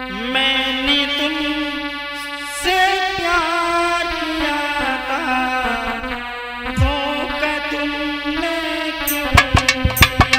मैंने तुमसे प्यार किया था, धोखा तुमने क्यों दिया।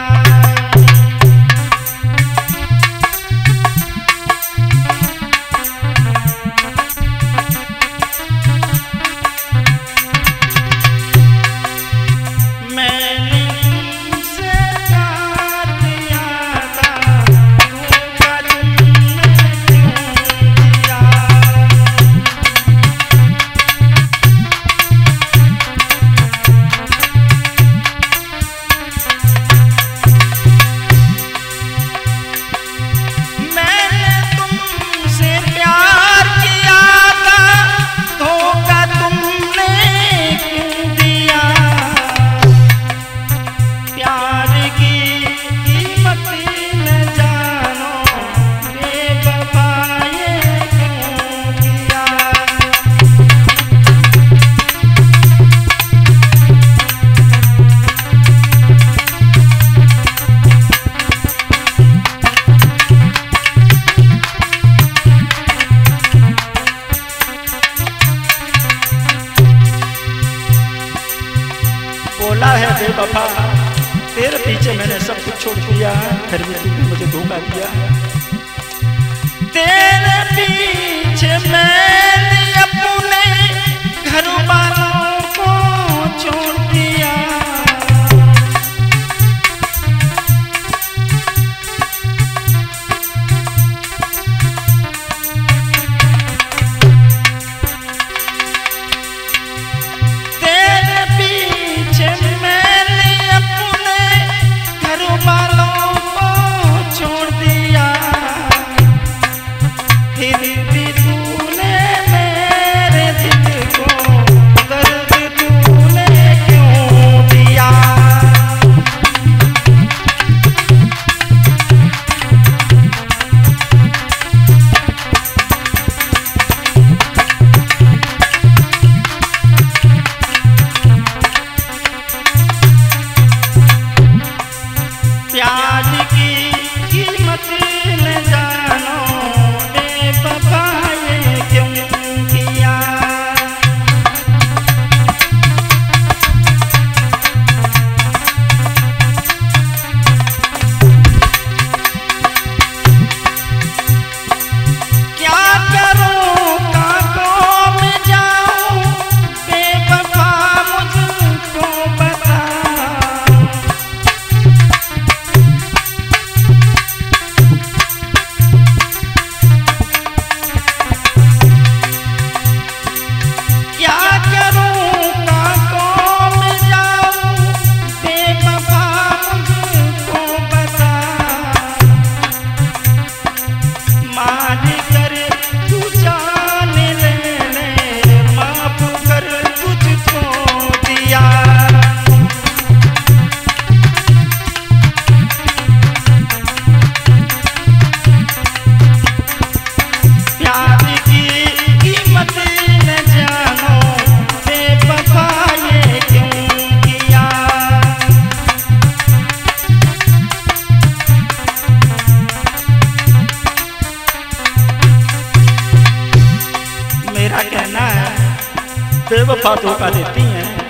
मैंने तुमसे प्यार किया था, धोखा तुमने क्यों दिया। मैंने तुमसे प्यार किया था, धोखा तुमने क्यों दिया। प्यार की कीमत न जानो, बेवफा ये क्यों किया। बोला है बेवफा, तेरे पीछे मैंने सब कुछ छोड़ दिया, फिर भी तूने मुझे धोखा दिया। तेरे पीछे मैंने अपने घर वालों को छोड़ दिया। तेरे पीछे मैंने अपने घर वालों को छोड़ दिया। फिर भी तूने मेरे दिल को दर्द तूने क्यों दिया। प्यार की कीमत न जानो, बेवफा ये क्यों किया। क्या करूं कांटों में जाऊं, बेवफा मुझको बता। क्या करूं कांटों में जाऊं, बेवफा मुझको बता। मान कर तू जान ले, माफ कर तुझको दिया। प्यार की कीमत न जानो, बेवफा ये क्यों किया। मेरा कहना है बेवफा धोखा देती हैं,